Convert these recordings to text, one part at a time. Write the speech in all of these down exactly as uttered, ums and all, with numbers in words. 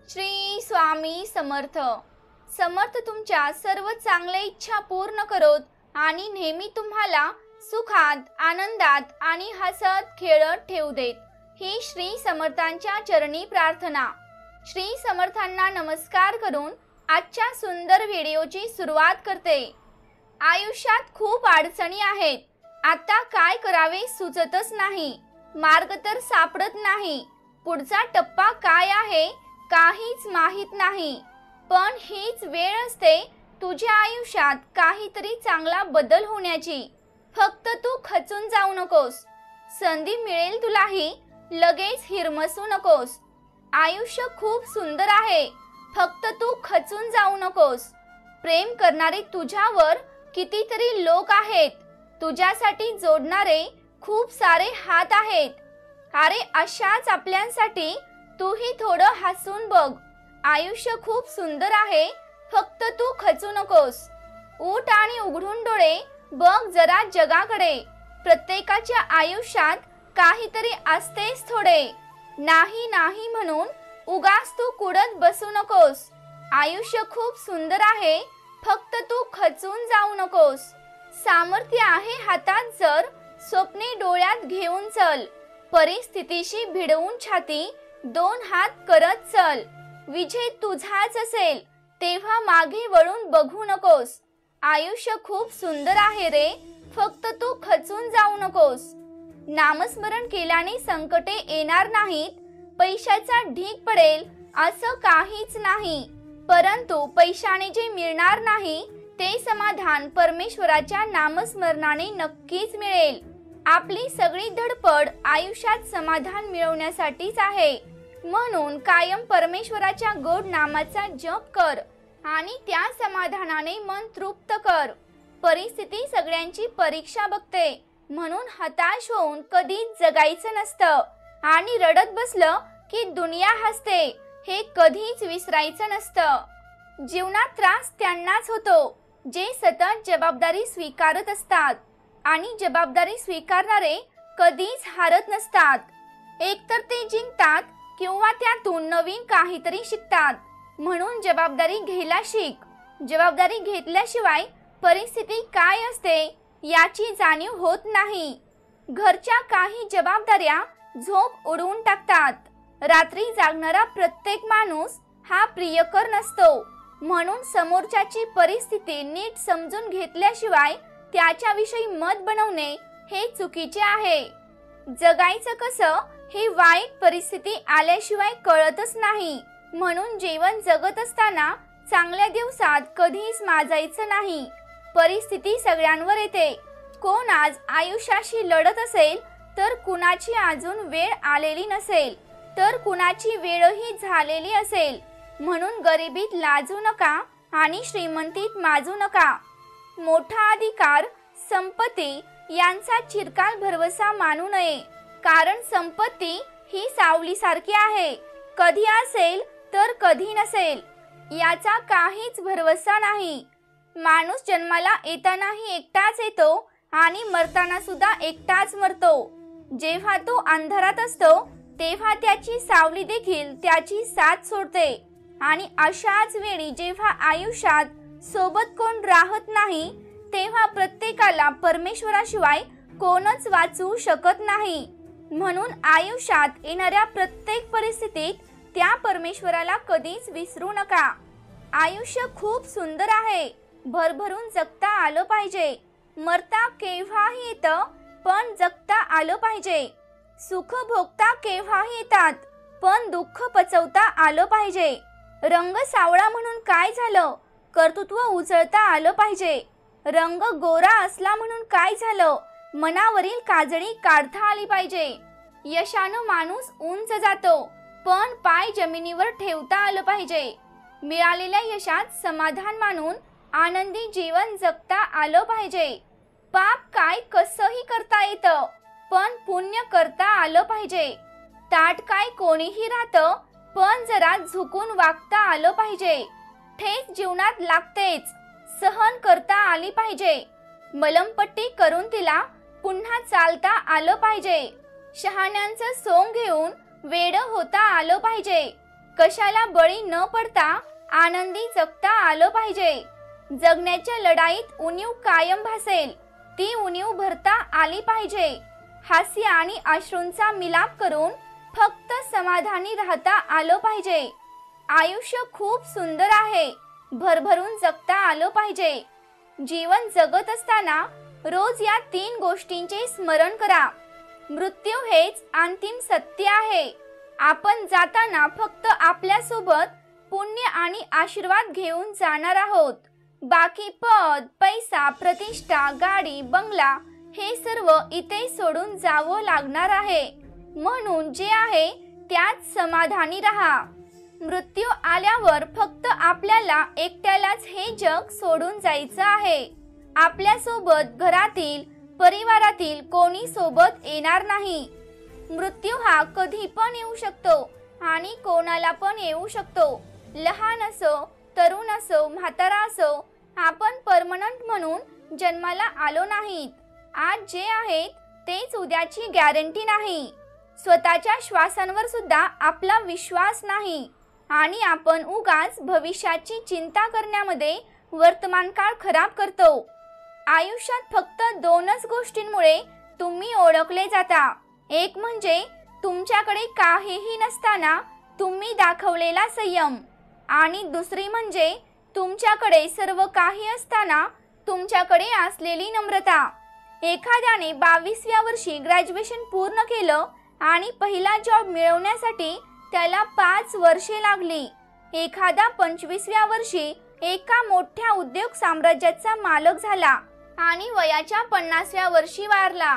श्री स्वामी समर्थ। समर्थ तुमच्या सर्व चांगल्या इच्छा पूर्ण करोत आणि नेहमी तुम्हाला सुखात, आनंदात आणि हसत खेळत ठेवू देत, ही श्री समर्थांच्या चरणी प्रार्थना। श्री समर्थांना नमस्कार करून आजच्या सुंदर व्हिडिओची सुरुवात करते। आयुष्यात खूप अडचणी आहेत, आता काय करावे सुचतच नाही, मार्ग तर सापडत नाही, पुढचा टप्पा काय आहे काहीच माहित नाही। पण हीच वेळ असते तुझ्या आयुष्यात काहीतरी चांगला बदल होण्याची। फक्त तू खचून जाऊ नकोस, संधी मिळेल तुलाही, लगेच हिरमसू नकोस। आयुष्य खूप सुंदर आहे, फक्त तू खचून जाऊ नकोस। प्रेम करणारे तुझ्यावर कितीतरी लोक आहेत, तुझ्यासाठी जोडणारे खूप सारे हात आहेत। अरे अशाच आपल्यांसाठी तूही थोडं हसून बघ, आयुष्य खूप सुंदर आहे, फक्त तू खचू नकोस। उठ आणि उघडून डोळे बघ जरा जगाकडे, प्रत्येकाच्या आयुष्यात काहीतरी असतेच थोडे। नाही नाही म्हणून उगाच तू कुडत बसू नकोस, आयुष्य खूप सुंदर आहे, फक्त तू खचून जाऊ नकोस। सामर्थ्य आहे हातात जर, स्वप्ने डोळ्यात घेऊन चल, परिस्थितीशी भिडवून छाती दोन हात करत चल। विजय तुझाच असेल तेव्हा मागे वळून बघू नकोस, आयुष्य खूप सुंदर आहे रे, फक्त तू खचून जाऊ नकोस। नामस्मरण केल्याने संकटे येणार नाहीत, पैशाचा ढीग पडेल असं काहीच नाही, परंतु पैशाने जे मिळणार नाही ते समाधान परमेश्वराच्या नामस्मरणाने नक्कीच मिळेल। आपली सगळी धडपड आयुष्यात समाधान मिळवण्यासाठीच आहे, म्हणून कायम परमेश्वराच्या गोड नामाचा जप कर आणि त्या समाधानाने मन तृप्त कर। परिस्थिती सगळ्यांची परीक्षा बघते, म्हणून हताश होऊन कधीच जगायचं नसतं आणि रडत बसलं की दुनिया हसते हे कधीच विसरायचं नसतं। जीवनात त्रास त्यांनाच होतो जे सतत जबाबदारी स्वीकारत असतात, आणि जबाबदारी स्वीकारणारे कधीच हारत नसतात। एकतर ते जिंकतात किंवा त्यातून नवीन काहीतरी शिकतात, म्हणून जबाबदारी घ्यायला शिक। जबाबदारी घेतल्याशिवाय परिस्थिती काय असते याची जाणीव होत नाही। घरच्या काही जबाबदाऱ्या झोप उडवून टाकतात। रात्री जागणारा प्रत्येक माणूस हा प्रियकर नसतो, म्हणून समोरच्याची परिस्थिती नीट समजून घेतल्याशिवाय त्याच्याविषयी मत बनवणे हे चुकीचे आहे। जगायचं कसं हे वाईट परिस्थिती आल्याशिवाय कळतच नाही, म्हणून जीवन जगत असताना चांगल्या दिवसात कधीच माजायचं नाही। परिस्थिती सगळ्यांवर येते, कोण आज आयुष्याशी लढत असेल तर कुणाची अजून वेळ आलेली नसेल, तर कुणाची वेळही झालेली असेल, म्हणून गरिबीत लाजू नका आणि श्रीमंतीत माजू नका। मोठा अधिकार, संपत्ती यांचा चिरकाल भरवसा मानू नये, कारण संपत्ती ही सावलीसारखी आहे, कधी असेल तर कधी नसेल, याचा काहीच भरवसा नाही। माणूस जन्माला येतानाही एकटाच येतो आणि मरताना सुद्धा एकटाच मरतो। जेव्हा तो अंधारात असतो तेव्हा त्याची सावली देखील त्याची साथ सोडते, आणि अशाच वेळी जेव्हा आयुष्यात सोबत कोण राहत नाही तेव्हा प्रत्येकाला परमेश्वराशिवाय कोणच वाचवू शकत नाही। म्हणून आयुष्यात येणाऱ्या प्रत्येक परिस्थितीत त्या परमेश्वराला कधीच विसरू नका। आयुष्य खूप सुंदर आहे, भरभरून जगता आलं पाहिजे। मरता केव्हाही येतं, पण जगता आलं पाहिजे। सुख भोगता केव्हाही येतात, पण दुःख पचवता आलं पाहिजे। रंग सावळा म्हणून काय झालं, कर्तृत्व उजळता आलं पाहिजे। रंग गोरा असला म्हणून काय झालं, मनावरील काजळी काढता आली पाहिजे। यशानं माणूस उंच जातो, पण पाय जमिनीवर ठेवता आलं पाहिजे। मिळालेल्या यशात समाधान मानून आनंदी जीवन जगता आलं पाहिजे। पाप काय कसंही करता येतं, पण पुण्य करता आलं पाहिजे। ताट काय कोणीही राहतं, पण जरा झुकून वागता आलं पाहिजे। ठेच जीवनात लागतेच, सहन करता आली पाहिजे। मलमपट्टी करून तिला पुन्हा चालता आलं पाहिजे। शहाण्यांचं सोंग घेऊन वेड होता आलं पाहिजे। कशाला बळी न पडता आनंदी जगता आलं पाहिजे. जगण्याच्या लढाईत उणीव कायम भासेल, ती उणीव भरता आली पाहिजे. हास्य आणि अश्रूंचा मिलाप करून फक्त समाधानी राहता आलं पाहिजे. आयुष्य खूप सुंदर आहे, भरभरून जगता आलं पाहिजे. जीवन जगत असताना रोज या तीन गोष्टींचे स्मरण करा. मृत्यू हेच अंतिम सत्य आहे. आपण जाताना फक्त आपल्या सोबत पुण्य आणि आशीर्वाद घेऊन जाणार आहोत. बाकी पद, पैसा, प्रतिष्ठा, गाडी, बंगला हे सर्व इथे सोडून जावं लागणार आहे. म्हणून जे आहे त्यात समाधानी राहा. मृत्यू आल्यावर फक्त आपल्याला एकट्यालाच हे जग सोडून जायचं आहे. आपल्या सोबत घरातील, परिवारातील कोणी सोबत येणार नाही. मृत्यू हा कधी पण येऊ शकतो आणि कोणाला पण येऊ शकतो. लहान असो, तरुण असो, म्हातारा असो, आपण परमनंट म्हणून जन्माला आलो नाहीत. आज जे आहेत तेच उद्याची गॅरंटी नाही. स्वतःच्या श्वासांवर सुद्धा आपला विश्वास नाही आणि आपण उगाच भविष्याची चिंता करण्यामध्ये वर्तमान काळ खराब करतो. आयुष्यात फक्त दोनच गोष्टींमुळे तुम्ही ओळखले जाता. एक म्हणजे तुमच्याकडे काहीही नसताना तुम्ही दाखवलेला संयम आणि दुसरी म्हणजे तुमच्याकडे सर्व काही असताना तुमच्याकडे असलेली नम्रता. एखाद्याने बावीसव्या वर्षी ग्रॅज्युएशन पूर्ण केलं आणि पहिला जॉब मिळवण्यासाठी त्याला पाच वर्षे लागली. एखादा पंचवीसव्या वर्षी एका मोठ्या उद्योग साम्राज्याचा मालक झाला आणि वयाच्या पन्नासव्या वर्षी वारला.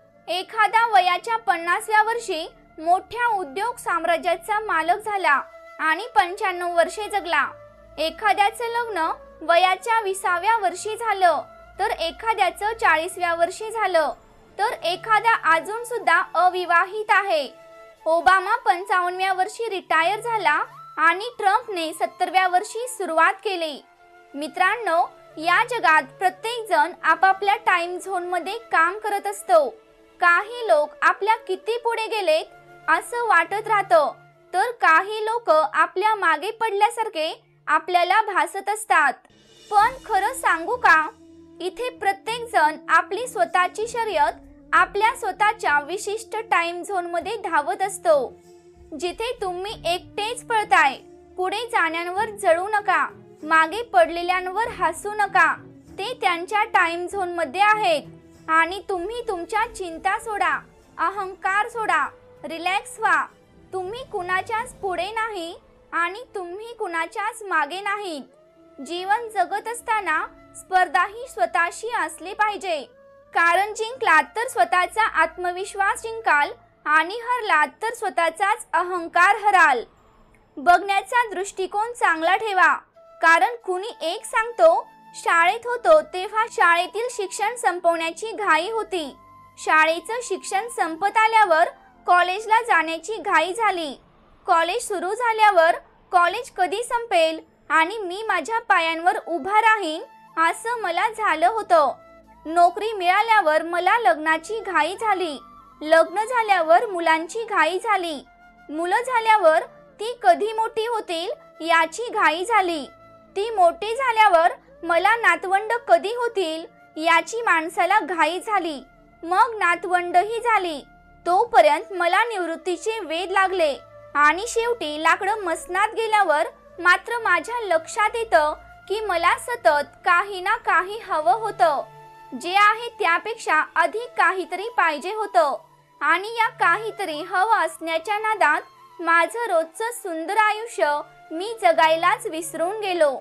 एखादा वयाच्या पन्नासव्या वर्षी मोठ्या उद्योग साम्राज्याचा मालक झाला आणि पंच्याण्णव वर्षे जगला. एखाद्याचं लग्न वयाच्या विसाव्या वर्षी झालं, तर एखाद्याचं चाळीसव्या वर्षी झालं, तर एखादा अजून सुद्धा अविवाहित आहे. ओबामा पंचावन्नव्या वर्षी रिटायर झाला आणि ट्रम्पने सत्तरव्या वर्षी सुरुवात केली. मित्रांनो, या जगात प्रत्येक जण आपापल्या टाइम झोन मध्ये काम करत असतो. काही लोक आपल्या किती पुढे गेलेत असं वाटत राहतं, तर काही लोक आपल्या मागे पडल्यासारखे आपल्याला भासत असतात. पण खरं सांगू का, इथे प्रत्येक जण आपली स्वतःची शर्यत आपल्या स्वतःच्या विशिष्ट टाइम झोन मध्ये धावत असतो. जिथे तुम्ही एकटेच पळताय, पुढे जाण्यांवर जळू नका, मागे पडलेल्यांवर हसू नका. ते त्यांच्या टाइम झोन मध्ये आहेत आणि तुम्ही तुमच्या चिंता सोडा, अहंकार सोडा, रिलॅक्स व्हा. तुम्ही कुणाच्याच पुढे नाही आणि तुम्ही कुणाच्याच मागे नाहीत. जीवन जगत असताना स्पर्धाही स्वतःशी असली पाहिजे. कारण जिंकलात तर स्वतःचा आत्मविश्वास जिंकाल आणि हरलात तर स्वतःचाच अहंकार हराल. बघण्याचा दृष्टिकोन चांगला ठेवा. कारण कुणी एक सांगतो, शाळेत होतो तेव्हा शाळेतील शिक्षण संपवण्याची घाई होती. शाळेचं शिक्षण संपत आल्यावर कॉलेजला जाण्याची घाई झाली. कॉलेज सुरू झाल्यावर कॉलेज कधी संपेल आणि मी माझ्या पायांवर उभा राहीन असं मला झालं होतं. नोकरी मिळाल्यावर मला लग्नाची घाई झाली. लग्न झाल्यावर मुलांची घाई झाली. मुलं झाल्यावर ती कधी मोठी होतील याची घाई झाली. ती मोठी झाल्यावर मला नातवंड कधी होतील याची माणसाला घाई झाली. मग नातवंडही झाली. तोपर्यंत मला निवृत्तीचे वेध लागले आणि शेवटी लाकडं मसनात गेल्यावर मात्र माझ्या लक्षात येतं की मला सतत काही ना काही हवं होतं. जे आहे त्यापेक्षा अधिक काहीतरी पाहिजे होतं आणि या काहीतरी हवं असण्याच्या नादात माझं रोजचं सुंदर आयुष्य मी जगायलाच विसरून गेलो.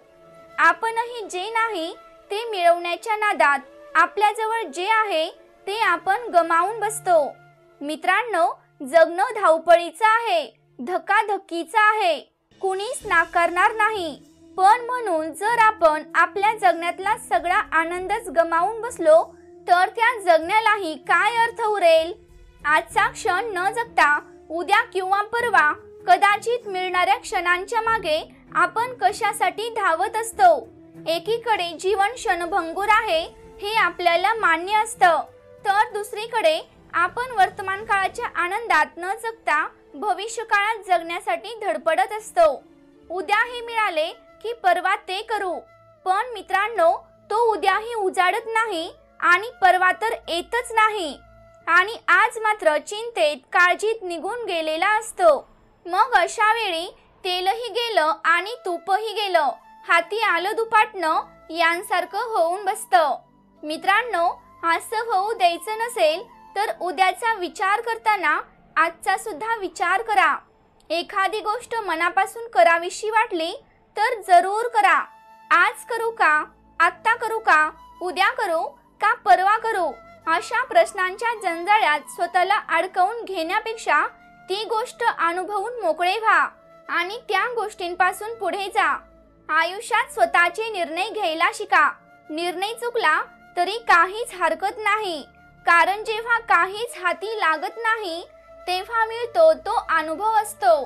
आपणही जे नाही ते मिळवण्याच्या नादात आपल्याजवळ जे आहे ते आपण गमावून बसतो. मित्रांनो, जगणं धावपळीचं आहे, धकाधकीचं आहे, कुणीच नाकारणार नाही. पण म्हणून जर आपण आपल्या जगण्यातला सगळा आनंदच गमावून बसलो तर त्या जगण्यालाही काय अर्थ उरेल. आजचा क्षण न जगता उद्या किंवा परवा कदाचित मिळणाऱ्या क्षणांच्या मागे आपण कशासाठी धावत असतो. एकीकडे जीवन क्षणभंगुर आहे हे आपल्याला मान्य असतं, तर दुसरीकडे आपण वर्तमान काळाच्या आनंदात न जगता भविष्यकाळात जगण्यासाठी धडपडत असतो। उद्या हे मिळाले की परवा ते करू, पण मित्रांनो तो उद्याही उजाडत नाही आणि परवा तर येतच नाही आणि आज मात्र चिंतेत काळजीत निघून गेलेला असतो। मग अशा वेळी तेलही गेलं आणि तूपही गेलं, हाती आलं दुपाटणं यांसारखं होऊन बसतं। मित्रांनो असं होऊ द्यायचं नसेल तर उद्याचा विचार करताना आजचा सुद्धा विचार करा। एखादी गोष्ट मनापासून करावीशी वाटली तर जरूर करा। आज करू का, आत्ता करू का, उद्या करू का परवा करू, अशा प्रश्नांच्या जंजाळ्यात स्वतःला अडकवून घेण्यापेक्षा ती गोष्ट अनुभवून मोकळे व्हा आणि त्या गोष्टींपासून पुढे जा। आयुष्यात स्वतःचे निर्णय घ्यायला शिका। निर्णय चुकला तरी काहीच हरकत नाही, कारण जेव्हा काहीच हाती लागत नाही तेव्हा मिळतो तो अनुभव असतो।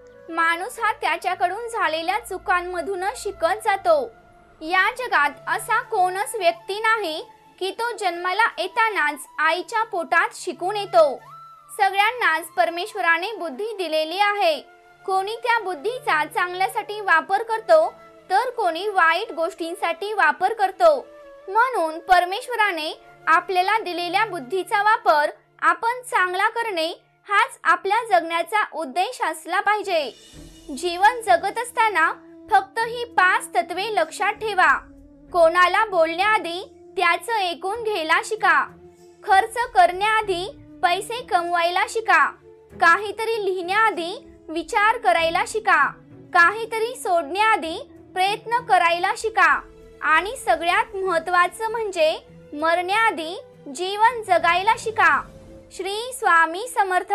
माणूस हा त्याच्याकडून झालेल्या चुकांमधूनच शिकत जातो। या जगात असा कोणच व्यक्ती नाही की तो जन्माला येतानाच आईच्या पोटात शिकून येतो। सगळ्यांनाच परमेश्वराने बुद्धी दिलेली आहे। कोणी त्या बुद्धीचा चांगल्यासाठी वापर करतो तर कोणी वाईट गोष्टींसाठी वापर करतो। म्हणून परमेश्वराने आपल्याला दिलेल्या बुद्धीचा वापर आपण चांगला करणे हाच आपल्या जगण्याचा उद्देश असला पाहिजे। जीवन जगत असताना फक्त ही पाच तत्वे लक्षात ठेवा। कोणाला बोलण्याआधी त्याचं ऐकून घ्यायला शिका। खर्च करण्याआधी पैसे कमवायला शिका। काहीतरी लिहिण्याआधी विचार करायला शिका। काहीतरी सोडण्याआधी प्रयत्न करायला शिका आणि सगळ्यात महत्त्वाचं म्हणजे मरण्याआधी जीवन जगायला शिका। श्री स्वामी समर्थ।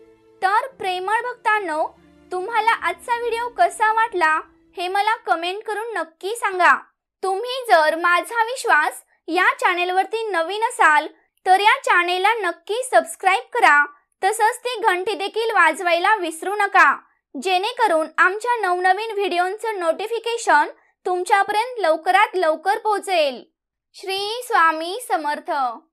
तर प्रेमळ भक्तांनो, तुम्हाला आजचा व्हिडिओ कसा वाटला हे मला कमेंट करून नक्की सांगा। तुम्ही जर माझा विश्वास या चॅनेलवरती नवीन असाल तर या चॅनेलला नक्की सबस्क्राइब करा, तसंच ती घंटी देखील वाजवायला विसरू नका, जेणेकरून आमच्या नवनवीन व्हिडिओंचं नोटिफिकेशन तुमच्यापर्यंत लवकरात लवकर पोहोचेल। श्री स्वामी समर्थ।